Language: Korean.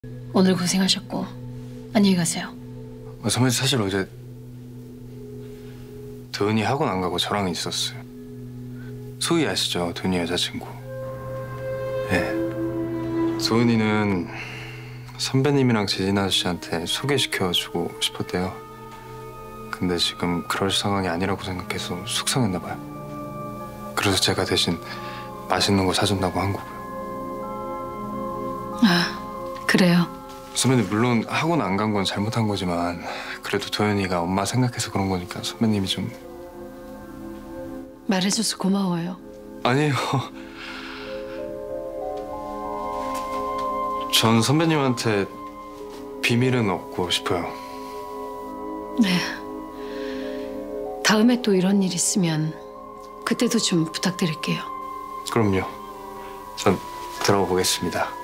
오늘 고생하셨고 안녕히 가세요. 선배님 사실 어제 도윤이 학원 안 가고 저랑 있었어요. 소희 아시죠? 도윤이 여자친구. 예. 도윤이는 선배님이랑 재진 아저씨한테 소개시켜주고 싶었대요. 근데 지금 그럴 상황이 아니라고 생각해서 속상했나 봐요. 그래서 제가 대신 맛있는 거 사준다고 한 거고요. 아, 그래요? 선배님 물론 학원 안 간 건 잘못한 거지만 그래도 도연이가 엄마 생각해서 그런 거니까 선배님이 좀... 말해줘서 고마워요. 아니에요. 전 선배님한테 비밀은 없고 싶어요. 네. 다음에 또 이런 일 있으면 그때도 좀 부탁드릴게요. 그럼요. 전 들어가 보겠습니다.